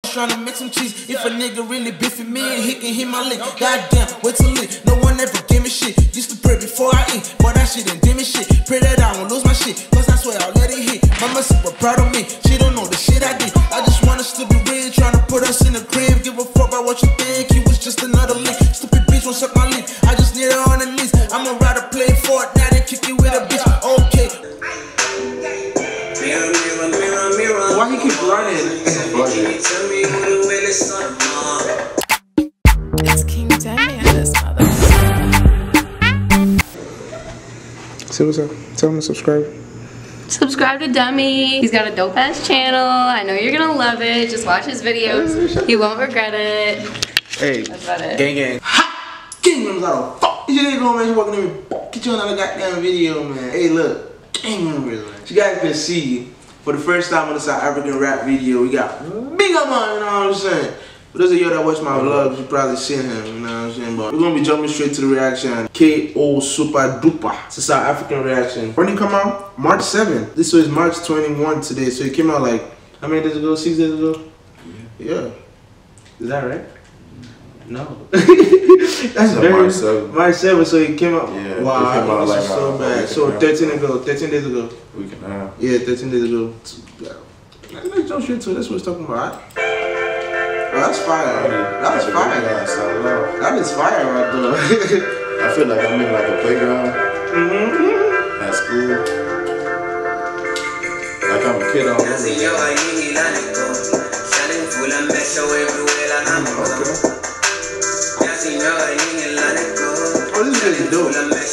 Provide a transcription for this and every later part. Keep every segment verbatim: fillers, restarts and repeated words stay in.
Trying to make some cheese. If a nigga really biffing me and he can hit my lick. Goddamn, wait till lit. No one ever give me shit. Used to pray before I eat, but that shit ain't dim me shit. Pray that I won't lose my shit, cause I swear I'll let it hit. Mama super proud of me. She don't know the shit I did. I just want us to be real, trying to put us in the crib. Give a fuck about what you think. He was just another lick. Stupid bitch won't suck my lip. I just need her on the list. I'ma rather play for it now than kick it with a bitch. Okay. Mirror, mirror, mirror, mirror. Why he keep running? Tell me who the realest son of mom. It's King Demi and this mother. Say what's up. Tell him to subscribe. Subscribe to Dummy. He's got a dope ass channel. I know you're gonna love it. Just watch his videos. You won't regret it. Hey, that's about it. Gang gang. Ha! Gang members out of fuck. You ain't going, man. You walking in me. Get you another goddamn video, man. Hey, look. Gang members, man. You guys can see, for the first time on the South African rap video, we got Big Up Man, you know what I'm saying? For those of you that watch my vlogs, you probably seen him, you know what I'm saying? But we're gonna be jumping straight to the reaction. K O Super Duper. It's a South African reaction. When did it come out? March seventh. This was March twenty-first today, so it came out like, how many days ago? Six days ago? Yeah. yeah. Is that right? No. That's so very March seventh. March seventh, so it came out. Yeah, wow, it came out this like is so a, bad. a So thirteen ago, thirteen days ago. Week and a half. Yeah, thirteen days ago. Let's jump straight to it. That's what we're talking about. Oh, that's fire. That's fire. That is fire right there. I feel like I'm in like a playground Mm-hmm. at school. Like I'm a kid all over. Oh, this is really dope.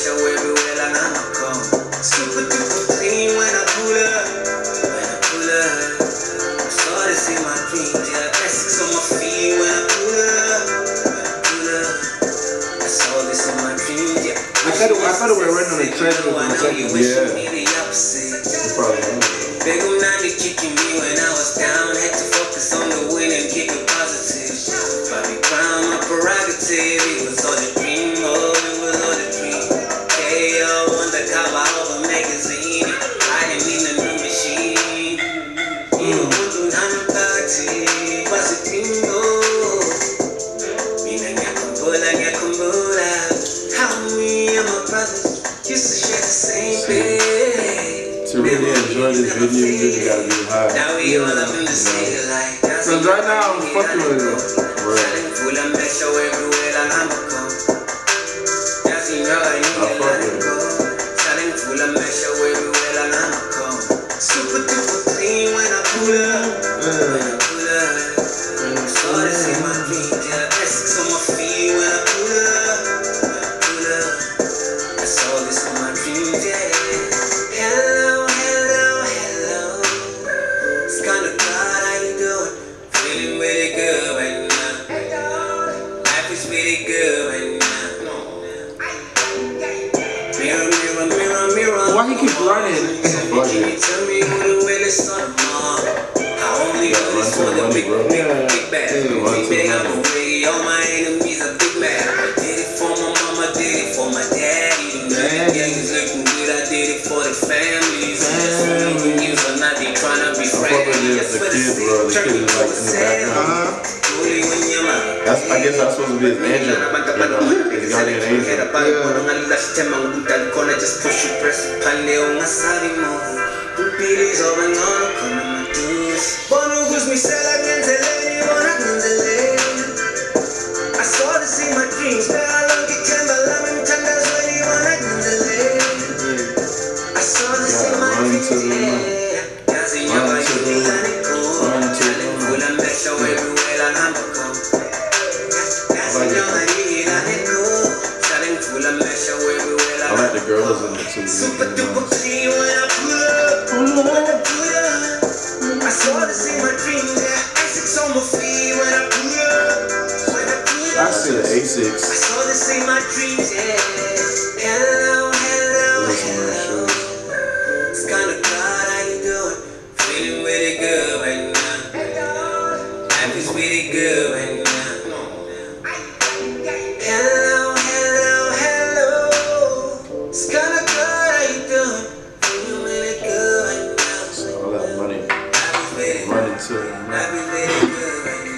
Super duper clean when I pull up. When I pull up, I started to see my dreams. Yeah, Essex on my feet when I pull up. When I pull up, I saw this in my dreams. Yeah, I thought it, I thought it were running on the treadmill for a second. Yeah. Big old ninety kicking me when I was down. Had to focus on the win and keep it positive. Probably crown my prerogative. It was all the dream, oh, it was all the dream. K O on the cover of a magazine. I didn't mean a new machine. You know what you done about it. Was it dream, oh? Mina nyakumbula, nyakumbula. How me and my brothers used to share the same bed. To really enjoy this video, you really gotta be high. Now we all up in the city like that. So right now I'm fucking with it. Shining full of measure everywhere like I'm a come. That's in your eye, you can let it go. Shining full of measure everywhere like I'm a come. Super duper clean when I pull up. When I pull up. I started to see my dreams. Yeah, Essex on my feet when I pull up. When I pull up. I saw this in my dreams, yeah. Hello, hello, hello. It's kinda God, how you doing? Feeling really good right now. Life is really good right now. Mirror, mirror, mirror, mirror. Why he keep running? Can you tell me who the realest son of mom? I only know this for the big, big, big bad. Big big, I'm away. All my enemies are big mad. Did it for my mama, did it for my daddy. The gang is looking good, I did it for the families. Just for news or not, they tryna be friendly. The kid, bro, the kid is like in the background. That's, I guess that's supposed to be his angel. You know, his guardian angel. Just push you, press pale, ungasabi mo. Pupili zobe ngono khona madusi. Bona ukuthi misela kunzeleni, bona kunzeleni. I saw this in my dreams, phela lonke ithemba lami emthandazweni, bona kunzeleni. I saw this in my dreams, yazi nyoka yilana ikhona. Ngivula amehlo everywhere la ngihamba khona. Yazi nyoka yilana ikhona. Hlale ngivula amehlo everywhere la. I like the girls in it too. Super duper clean when I pull up. When I pull up. I saw this in my dreams. Yeah, Essex on my feet when I pull up. When I pull up. I see the A six. I saw this in my dreams. Yeah. Hello, hello, hello. It's kinda God, how you doing? Feeling really good right now. Life is really good right now. Hello, hello, hello. It's kinda good, how you doing? Feeling really good right now. All that money Life is really running to it. Life is really good right now.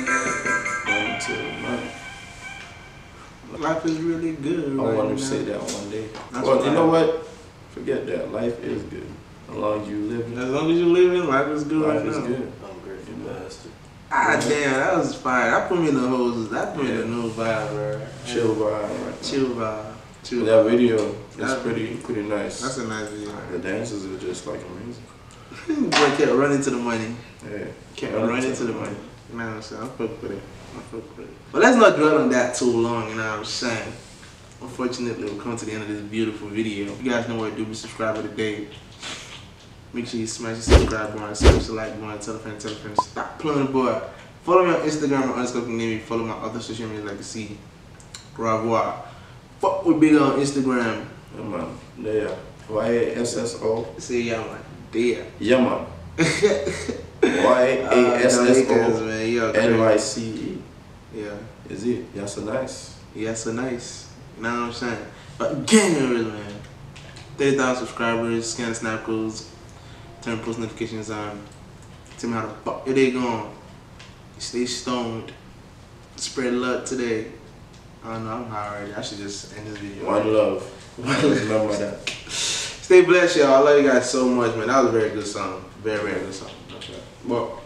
is really good. I right want to now. say that one day. That's Well, what you I- know what? Forget that. Life is good. As long as you live it. As long as you live in, life is good Life right is now. good. I'm great, you bastard. Ah damn, that was fire. That put me in the hoses. That put me in Yeah. the new vibe, bro. Chill vibe. Right Chill vibe. Chill. That video is That- pretty pretty nice. That's a nice video. The dances are just like amazing. Boy kept running to the money. Yeah. Kept running to the money. You know what I'm saying? I fuck with it. I fuck with it. But let's not dwell on that too long, you know what I'm saying? Unfortunately, we'll come to the end of this beautiful video. You guys know what to do. Be subscribed today. Make sure you smash the subscribe button, smash the like button, tell a friend, tell a friend. Stop playing the boy. Follow me on Instagram at underscore Navy. Follow my other social media like you see. Au revoir. Fuck with Big on Instagram. Yeah, man. There. Y A S S O. Say yeah, man. There. Yeah, man. Y A S S O N Y C E. Yeah. Is it? Yes, so nice. Yeah, so nice. You know what I'm saying? But gamers, man. thirty thousand subscribers, scan the snap codes, turn post notifications on. Tell me how the fuck your day going. Stay stoned. Spread luck today. I don't know, I'm high already. I should just end this video. One love. Remember that. Stay blessed, y'all. I love you guys so much, man. That was a very good song. Very, very good song. Okay. Well.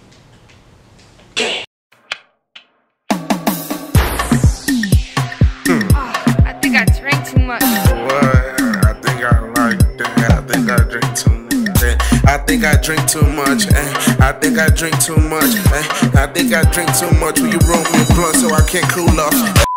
I think I drank too much. What? I think I like that. I think I drink too much. Eh. I think I drink too much. Eh. I think I drink too much. Eh. I think I drink too much. Will you roll me a blunt so I can't cool off?